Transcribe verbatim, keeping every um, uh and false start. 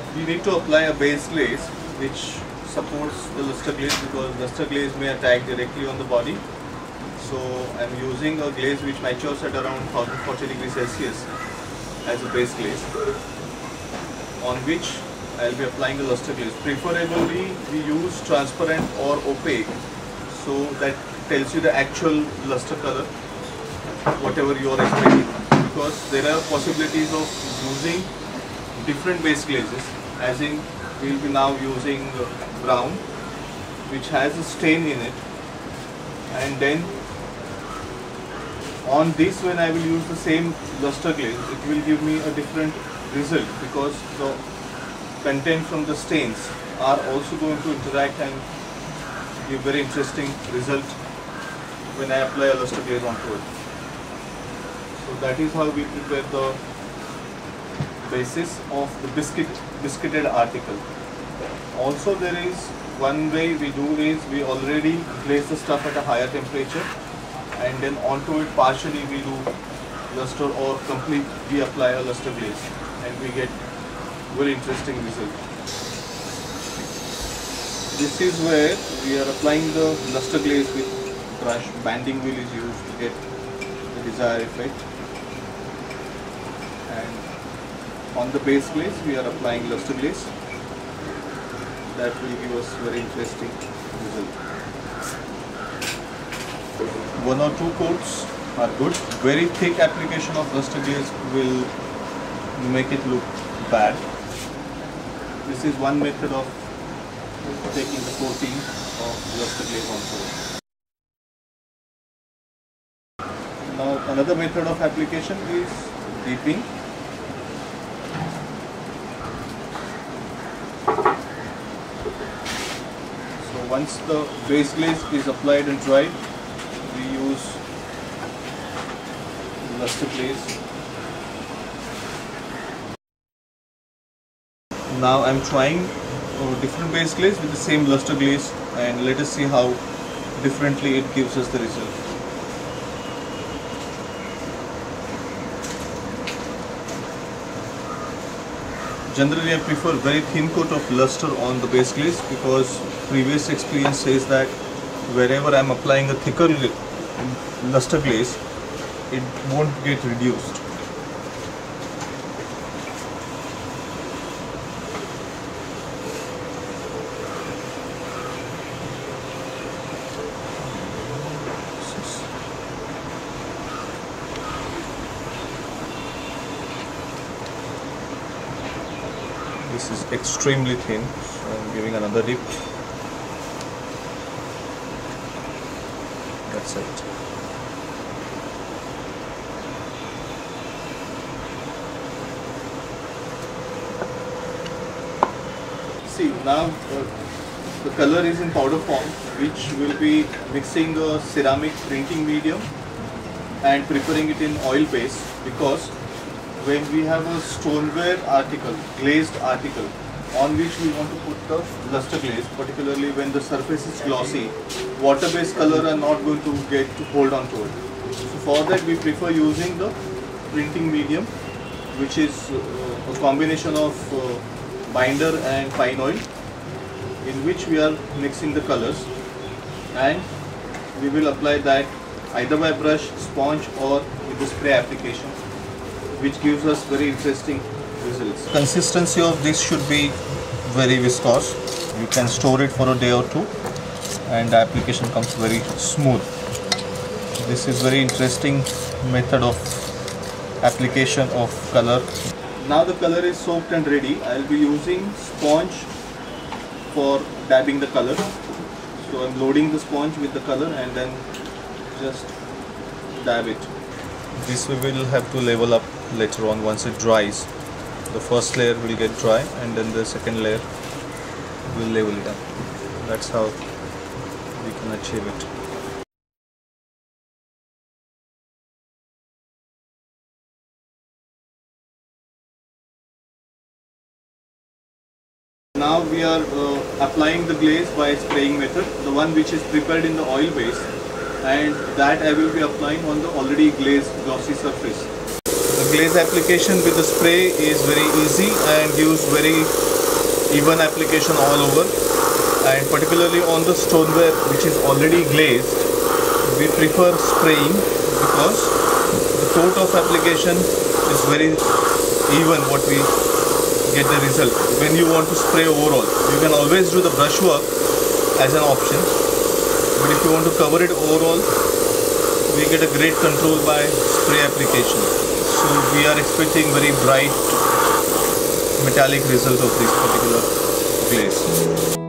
we need to apply a base glaze which supports the luster glaze, because luster glaze may attack directly on the body. So I am using a glaze which matures at around one thousand forty degrees Celsius as a base glaze, on which I will be applying a luster glaze. Preferably we use transparent or opaque, so that tells you the actual luster color, whatever you are expecting, because there are possibilities of using different base glazes, as in we will be now using brown which has a stain in it, and then on this, when I will use the same luster glaze, it will give me a different result, because the content from the stains are also going to interact and give very interesting result when I apply a luster glaze onto it. So that is how we prepare the basis of the biscuit biscuited article. Also, there is one way we do is we already glaze the stuff at a higher temperature, and then onto it partially we do luster, or complete we apply a luster glaze, and we get very interesting result. This is where we are applying the luster glaze with brush. Banding wheel is used to get the desired effect, and on the base glaze we are applying luster glaze. That will give us very interesting result. One or two coats are good. Very thick application of luster glaze will make it look bad. This is one method of taking the coating of luster glaze onto it. Now another method of application is dipping. So once the base glaze is applied and dried, we use luster glaze. Now I am trying a different base glaze with the same luster glaze, and let us see how differently it gives us the result. Generally I prefer very thin coat of luster on the base glaze, because previous experience says that wherever I am applying a thicker luster glaze, it won't get reduced. This is extremely thin, so I am giving another dip. That's it. See, now uh, the color is in powder form, which will be mixing a ceramic printing medium and preparing it in oil base, because when we have a stoneware article, glazed article, on which we want to put the luster glaze, particularly when the surface is glossy, water-based color are not going to get to hold on to it. So for that we prefer using the printing medium, which is uh, a combination of uh, binder and fine oil, in which we are mixing the colors, and we will apply that either by brush, sponge, or with the spray application, which gives us very interesting results. Consistency of this should be very viscous. You can store it for a day or two, and the application comes very smooth. This is very interesting method of application of color. Now the color is soaked and ready. I will be using sponge for dabbing the color. So I am loading the sponge with the color and then just dab it. This we will have to level up later on once it dries. The first layer will get dry, and then the second layer will level it up. That's how we can achieve it. Now we are uh, applying the glaze by spraying method, the one which is prepared in the oil base, and that I will be applying on the already glazed glossy surface. The glaze application with the spray is very easy and gives very even application all over, and particularly on the stoneware which is already glazed, we prefer spraying because the coat of application is very even what we get the result. When you want to spray overall, you can always do the brushwork as an option, but if you want to cover it overall, we get a great control by spray application. So we are expecting very bright metallic result of this particular glaze.